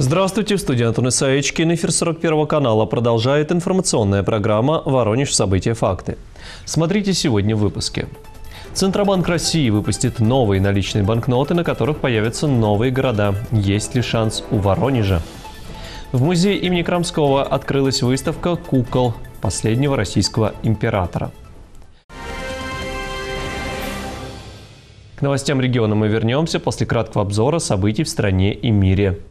Здравствуйте, в студии Антон Исаичкин. Эфир 41 канала продолжает информационная программа «Воронеж. События. Факты». Смотрите сегодня в выпуске. Центробанк России выпустит новые наличные банкноты, на которых появятся новые города. Есть ли шанс у Воронежа? В музее имени Крамского открылась выставка кукол последнего российского императора. К новостям региона мы вернемся после краткого обзора событий в стране и мире.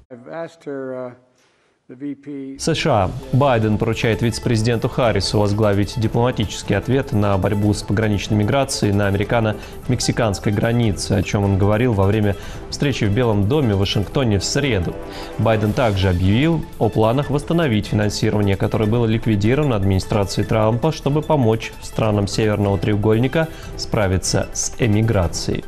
США. Байден поручает вице-президенту Харрису возглавить дипломатический ответ на борьбу с пограничной миграцией на американо-мексиканской границе, о чем он говорил во время встречи в Белом доме в Вашингтоне в среду. Байден также объявил о планах восстановить финансирование, которое было ликвидировано администрацией Трампа, чтобы помочь странам Северного треугольника справиться с эмиграцией.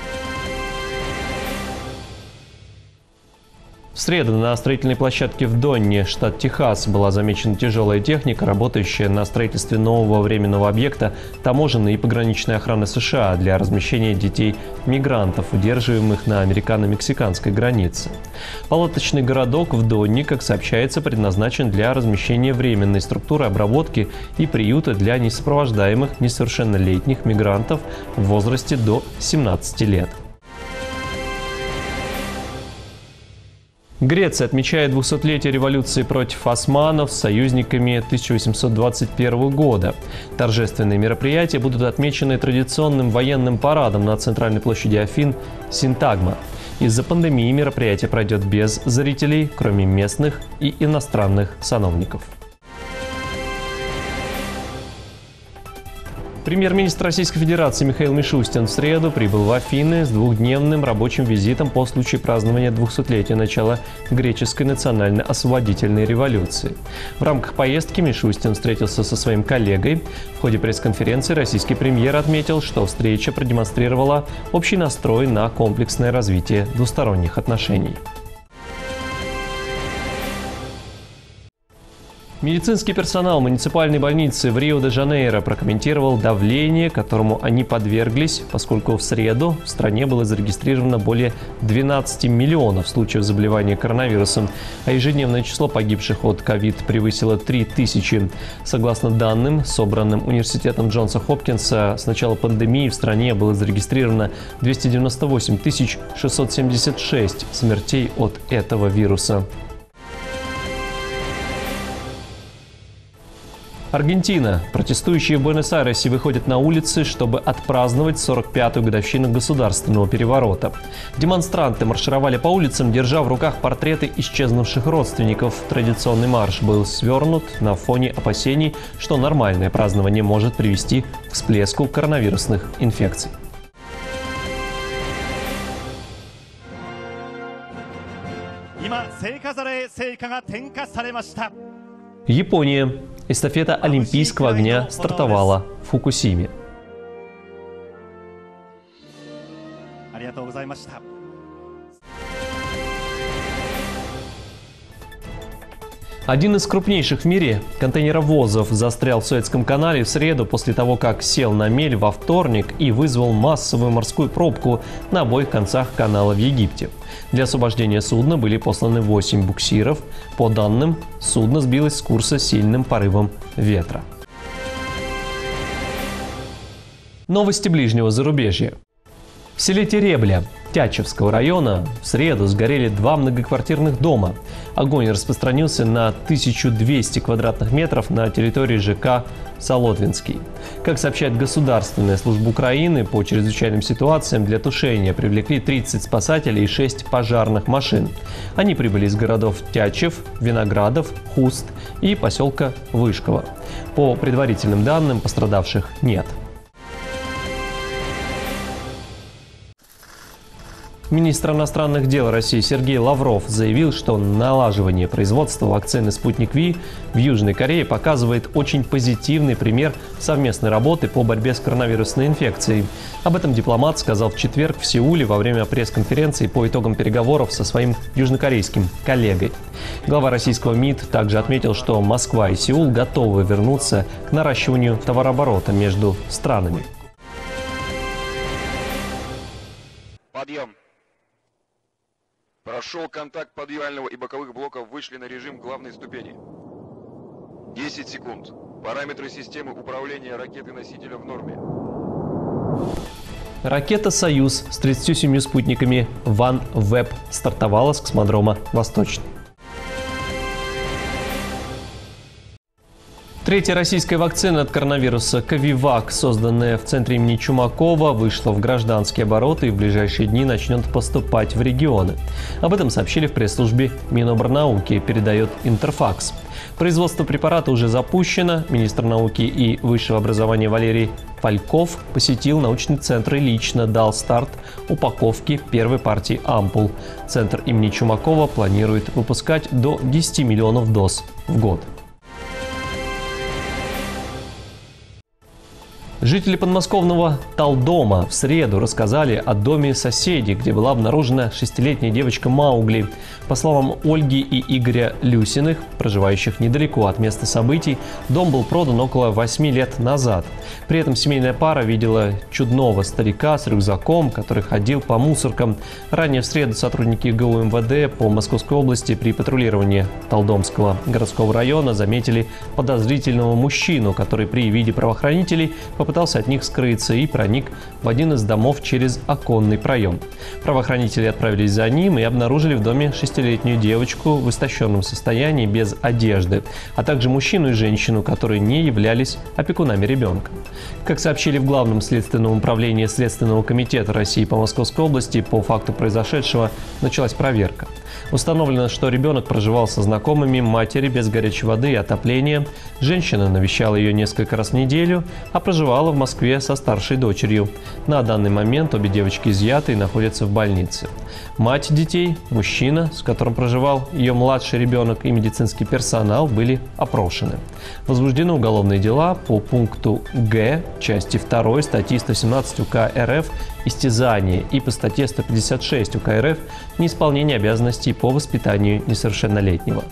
В среду на строительной площадке в Донне, штат Техас, была замечена тяжелая техника, работающая на строительстве нового временного объекта таможенной и пограничной охраны США для размещения детей-мигрантов, удерживаемых на американо-мексиканской границе. Палаточный городок в Донне, как сообщается, предназначен для размещения временной структуры обработки и приюта для несопровождаемых несовершеннолетних мигрантов в возрасте до 17 лет. Греция отмечает 200-летие революции против османов с союзниками 1821 года. Торжественные мероприятия будут отмечены традиционным военным парадом на центральной площади Афин Синтагма. Из-за пандемии мероприятие пройдет без зрителей, кроме местных и иностранных сановников. Премьер-министр Российской Федерации Михаил Мишустин в среду прибыл в Афины с двухдневным рабочим визитом по случаю празднования 200-летия начала греческой национально-освободительной революции. В рамках поездки Мишустин встретился со своим коллегой. В ходе пресс-конференции российский премьер отметил, что встреча продемонстрировала общий настрой на комплексное развитие двусторонних отношений. Медицинский персонал муниципальной больницы в Рио-де-Жанейро прокомментировал давление, которому они подверглись, поскольку в среду в стране было зарегистрировано более 12 миллионов случаев заболевания коронавирусом, а ежедневное число погибших от ковид превысило 3000. Согласно данным, собранным университетом Джонса Хопкинса, с начала пандемии в стране было зарегистрировано 298 676 смертей от этого вируса. Аргентина. Протестующие в Буэнос-Айресе выходят на улицы, чтобы отпраздновать 45-ю годовщину государственного переворота. Демонстранты маршировали по улицам, держа в руках портреты исчезнувших родственников. Традиционный марш был свернут на фоне опасений, что нормальное празднование может привести к всплеску коронавирусных инфекций. Япония. Эстафета Олимпийского огня стартовала в Фукусиме. Один из крупнейших в мире контейнеровозов застрял в Суэцком канале в среду после того, как сел на мель во вторник и вызвал массовую морскую пробку на обоих концах канала в Египте. Для освобождения судна были посланы 8 буксиров. По данным, судно сбилось с курса сильным порывом ветра. Новости ближнего зарубежья. В селе Теребля Тячевского района в среду сгорели 2 многоквартирных дома. Огонь распространился на 1200 квадратных метров на территории ЖК Солотвинский. Как сообщает Государственная служба Украины, по чрезвычайным ситуациям для тушения привлекли 30 спасателей и 6 пожарных машин. Они прибыли из городов Тячев, Виноградов, Хуст и поселка Вышково. По предварительным данным, пострадавших нет. Министр иностранных дел России Сергей Лавров заявил, что налаживание производства вакцины «Спутник Ви» в Южной Корее показывает очень позитивный пример совместной работы по борьбе с коронавирусной инфекцией. Об этом дипломат сказал в четверг в Сеуле во время пресс-конференции по итогам переговоров со своим южнокорейским коллегой. Глава российского МИД также отметил, что Москва и Сеул готовы вернуться к наращиванию товарооборота между странами. Подъем. Прошел контакт подъемного и боковых блоков, вышли на режим главной ступени. 10 секунд. Параметры системы управления ракеты-носителя в норме. Ракета «Союз» с 37 спутниками OneWeb стартовала с космодрома «Восточный». Третья российская вакцина от коронавируса «Ковивак», созданная в центре имени Чумакова, вышла в гражданский оборот и в ближайшие дни начнет поступать в регионы. Об этом сообщили в пресс-службе Минобрнауки, передает Интерфакс. Производство препарата уже запущено. Министр науки и высшего образования Валерий Фальков посетил научный центр и лично дал старт упаковке первой партии ампул. Центр имени Чумакова планирует выпускать до 10 миллионов доз в год. Жители подмосковного Талдома в среду рассказали о доме соседей, где была обнаружена 6-летняя девочка Маугли. По словам Ольги и Игоря Люсиных, проживающих недалеко от места событий, дом был продан около 8 лет назад. При этом семейная пара видела чудного старика с рюкзаком, который ходил по мусоркам. Ранее в среду сотрудники ГУ МВД по Московской области при патрулировании Талдомского городского района заметили подозрительного мужчину, который при виде правоохранителей попытался от них скрыться и проник в один из домов через оконный проем. Правоохранители отправились за ним и обнаружили в доме 6-летнюю девочку в истощенном состоянии без одежды, а также мужчину и женщину, которые не являлись опекунами ребенка. Как сообщили в Главном следственном управлении Следственного комитета России по Московской области, по факту произошедшего началась проверка. Установлено, что ребенок проживал со знакомыми матери без горячей воды и отопления. Женщина навещала ее несколько раз в неделю, а проживала в Москве со старшей дочерью. На данный момент обе девочки изъяты и находятся в больнице. Мать детей, мужчина, с которым проживал ее младший ребенок, и медицинский персонал были опрошены. Возбуждены уголовные дела по пункту Г части 2 статьи 117 УК РФ «Истязание» и по статье 156 УК РФ «Неисполнение обязанностей по воспитанию несовершеннолетнего».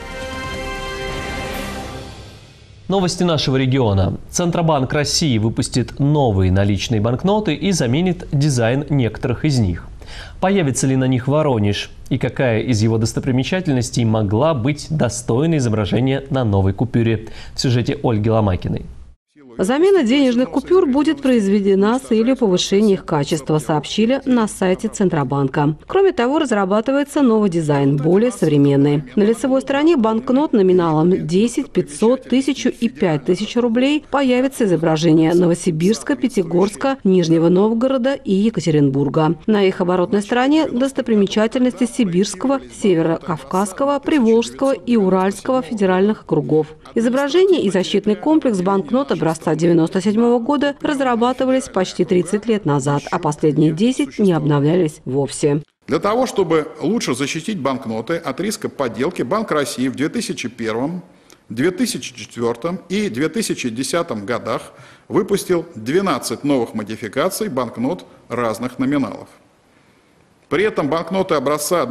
Новости нашего региона. Центробанк России выпустит новые наличные банкноты и заменит дизайн некоторых из них. Появится ли на них Воронеж? И какая из его достопримечательностей могла быть достойна изображения на новой купюре? В сюжете Ольги Ломакиной. Замена денежных купюр будет произведена с целью повышения их качества, сообщили на сайте Центробанка. Кроме того, разрабатывается новый дизайн, более современный. На лицевой стороне банкнот номиналом 10, 500, 1000 и 5000 рублей появится изображение Новосибирска, Пятигорска, Нижнего Новгорода и Екатеринбурга. На их оборотной стороне достопримечательности Сибирского, Северо-Кавказского, Приволжского и Уральского федеральных округов. Изображение и защитный комплекс банкнот образца 1997 года разрабатывались почти 30 лет назад, а последние 10 не обновлялись вовсе. Для того, чтобы лучше защитить банкноты от риска подделки, Банк России в 2001, 2004 и 2010 годах выпустил 12 новых модификаций банкнот разных номиналов. При этом банкноты образца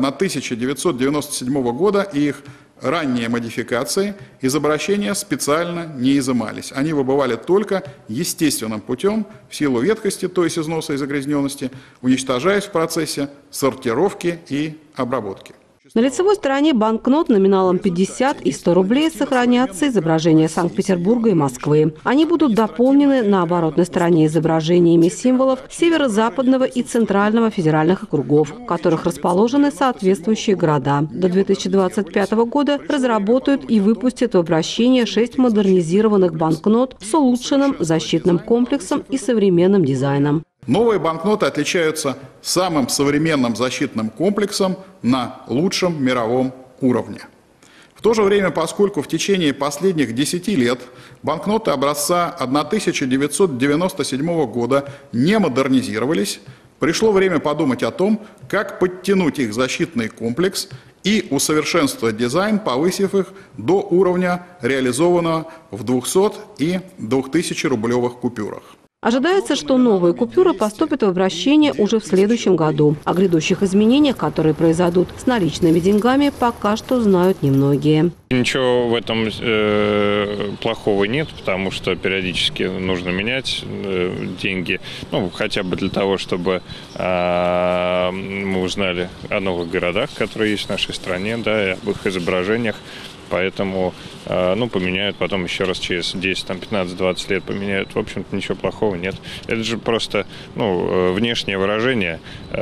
1997 года и их ранние модификации из обращения специально не изымались. Они выбывали только естественным путем в силу ветхости, то есть износа и загрязненности, уничтожаясь в процессе сортировки и обработки. На лицевой стороне банкнот номиналом 50 и 100 рублей сохранятся изображения Санкт-Петербурга и Москвы. Они будут дополнены на оборотной стороне изображениями символов Северо-Западного и Центрального федеральных округов, в которых расположены соответствующие города. До 2025 года разработают и выпустят в обращение 6 модернизированных банкнот с улучшенным защитным комплексом и современным дизайном. Новые банкноты отличаются самым современным защитным комплексом на лучшем мировом уровне. В то же время, поскольку в течение последних 10 лет банкноты образца 1997 года не модернизировались, пришло время подумать о том, как подтянуть их защитный комплекс и усовершенствовать дизайн, повысив их до уровня реализованного в 200 и 2000 рублевых купюрах. Ожидается, что новые купюры поступят в обращение уже в следующем году. О грядущих изменениях, которые произойдут с наличными деньгами, пока что знают немногие. Ничего в этом плохого нет, потому что периодически нужно менять деньги, ну, хотя бы для того, чтобы мы узнали о новых городах, которые есть в нашей стране, да, и об их изображениях. Поэтому, поменяют потом еще раз через 10, 15, 20 лет поменяют. В общем-то, ничего плохого нет. Это же просто, внешнее выражение,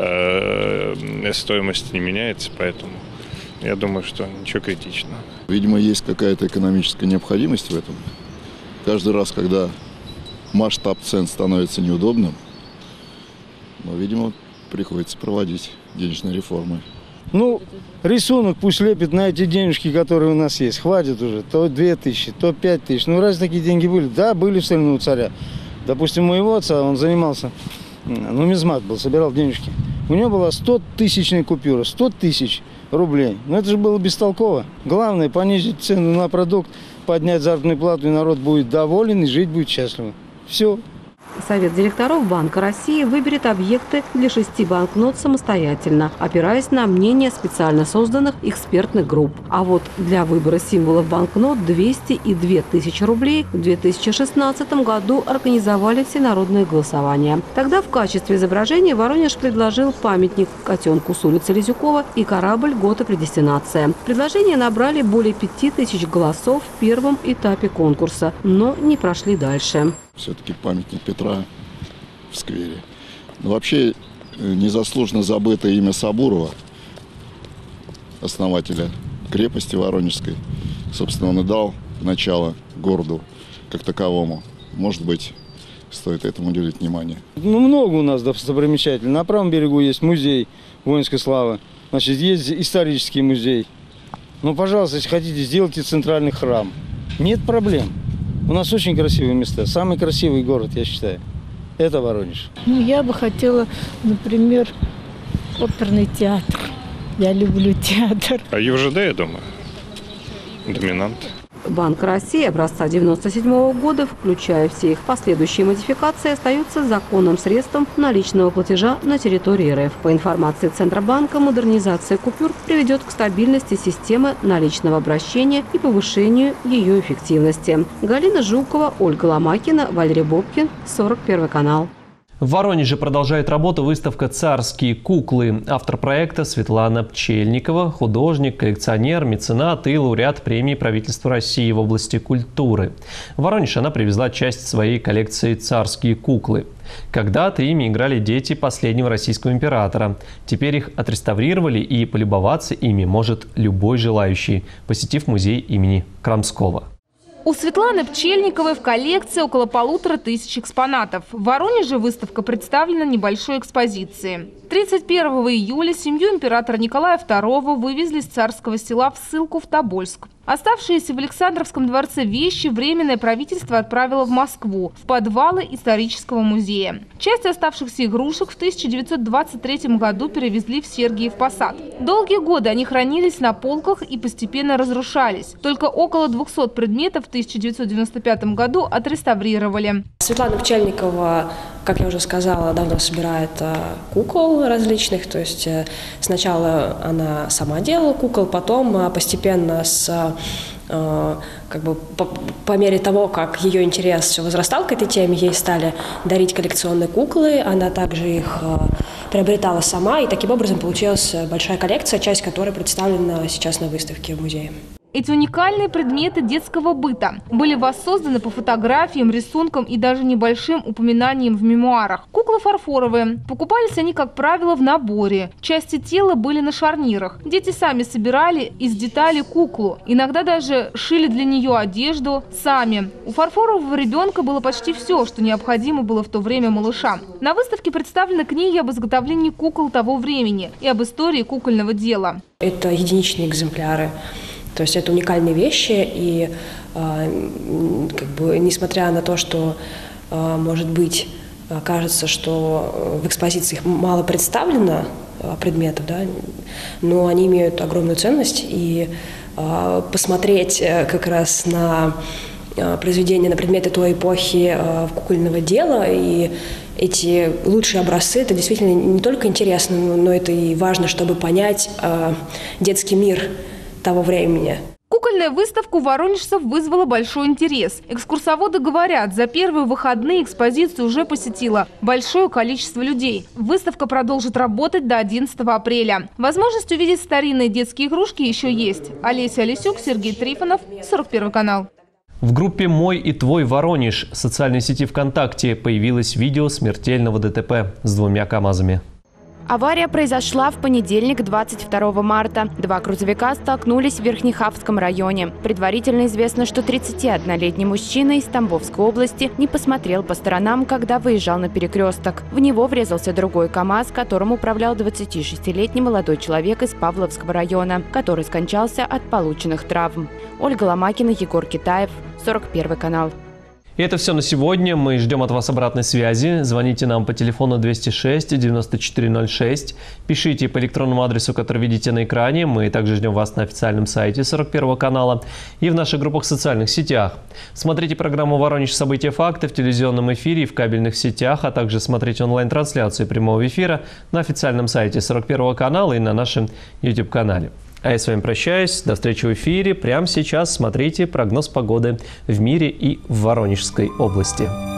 стоимость не меняется, поэтому я думаю, что ничего критичного. Видимо, есть какая-то экономическая необходимость в этом. Каждый раз, когда масштаб цен становится неудобным, видимо, приходится проводить денежные реформы. Рисунок пусть лепит на эти денежки, которые у нас есть. Хватит уже. То 2000, то 5000. Разве такие деньги были? Да, были в Сталиного царя. Допустим, у моего отца, он занимался, нумизмат был, собирал денежки. У него была 100-тысячная купюра, 100 тысяч рублей. Это же было бестолково. Главное, понизить цену на продукт, поднять заработную плату, и народ будет доволен, и жить будет счастливо. Все. Совет директоров Банка России выберет объекты для 6 банкнот самостоятельно, опираясь на мнение специально созданных экспертных групп. А вот для выбора символов банкнот 200 и 2000 рублей в 2016 году организовали всенародное голосование. Тогда в качестве изображения Воронеж предложил памятник котенку с улицы Лизюкова и корабль «Гота Предестинация». Предложения набрали более 5000 голосов в первом этапе конкурса, но не прошли дальше. Все-таки памятник Петра в сквере. Вообще незаслуженно забыто имя Сабурова, основателя крепости Воронежской. Собственно, он и дал начало городу как таковому. Может быть, стоит этому уделить внимание. Много у нас достопримечательностей. На правом берегу есть музей воинской славы. Есть исторический музей. Пожалуйста, если хотите, сделайте центральный храм. Нет проблем. У нас очень красивые места. Самый красивый город, я считаю, это Воронеж. Я бы хотела, например, оперный театр. Я люблю театр. А ЮЖД, я думаю, доминант. Банк России образца 1997 года, включая все их последующие модификации, остаются законным средством наличного платежа на территории РФ. По информации Центробанка, модернизация купюр приведет к стабильности системы наличного обращения и повышению ее эффективности. Галина Жукова, Ольга Ломакина, Валерий Бобкин, 41 канал. В Воронеже продолжает работу выставка «Царские куклы». Автор проекта Светлана Пчельникова, художник, коллекционер, меценат и лауреат премии правительства России в области культуры. В Воронеж она привезла часть своей коллекции «Царские куклы». Когда-то ими играли дети последнего российского императора. Теперь их отреставрировали, и полюбоваться ими может любой желающий, посетив музей имени Крамского. У Светланы Пчельниковой в коллекции около 1500 экспонатов. В Воронеже выставка представлена небольшой экспозицией. 31 июля семью императора Николая II вывезли из Царского Села в ссылку в Тобольск. Оставшиеся в Александровском дворце вещи Временное правительство отправило в Москву, в подвалы исторического музея. Часть оставшихся игрушек в 1923 году перевезли в Сергиев Посад. Долгие годы они хранились на полках и постепенно разрушались. Только около 200 предметов в 1995 году отреставрировали. Светлана Пчельникова, как я уже сказала, давно собирает кукол различных. То есть сначала она сама делала кукол, потом постепенно по мере того, как ее интерес все возрастал к этой теме, ей стали дарить коллекционные куклы. Она также их приобретала сама, и таким образом получилась большая коллекция, часть которой представлена сейчас на выставке в музее. Эти уникальные предметы детского быта были воссозданы по фотографиям, рисункам и даже небольшим упоминаниям в мемуарах. Куклы фарфоровые. Покупались они, как правило, в наборе. Части тела были на шарнирах. Дети сами собирали из деталей куклу. Иногда даже шили для нее одежду сами. У фарфорового ребенка было почти все, что необходимо было в то время малышам. На выставке представлены книги об изготовлении кукол того времени и об истории кукольного дела. Это единичные экземпляры. То есть это уникальные вещи, и несмотря на то, что, может быть, кажется, что в экспозиции мало представлено предметов, да, но они имеют огромную ценность, и посмотреть как раз на произведения, на предметы той эпохи кукольного дела и эти лучшие образцы, это действительно не только интересно, но это и важно, чтобы понять детский мир того времени. Кукольная выставка у воронежцев вызвала большой интерес. Экскурсоводы говорят, за первые выходные экспозицию уже посетило большое количество людей. Выставка продолжит работать до 11 апреля. Возможность увидеть старинные детские игрушки еще есть. Олеся Олесюк, Сергей Трифонов, 41 канал. В группе «Мой и твой Воронеж» социальной сети ВКонтакте появилось видео смертельного ДТП с 2 КАМАЗами. Авария произошла в понедельник, 22 марта. 2 грузовика столкнулись в Верхнехавском районе. Предварительно известно, что 31-летний мужчина из Тамбовской области не посмотрел по сторонам, когда выезжал на перекресток. В него врезался другой КАМАЗ, которым управлял 26-летний молодой человек из Павловского района, который скончался от полученных травм. Ольга Ломакина, Егор Китаев, 41 канал. И это все на сегодня. Мы ждем от вас обратной связи. Звоните нам по телефону 206 9406. Пишите по электронному адресу, который видите на экране. Мы также ждем вас на официальном сайте 41 канала и в наших группах в социальных сетях. Смотрите программу «Воронеж. События. Факты» в телевизионном эфире и в кабельных сетях, а также смотрите онлайн-трансляцию прямого эфира на официальном сайте 41 канала и на нашем YouTube-канале. А я с вами прощаюсь. До встречи в эфире. Прямо сейчас смотрите прогноз погоды в мире и в Воронежской области.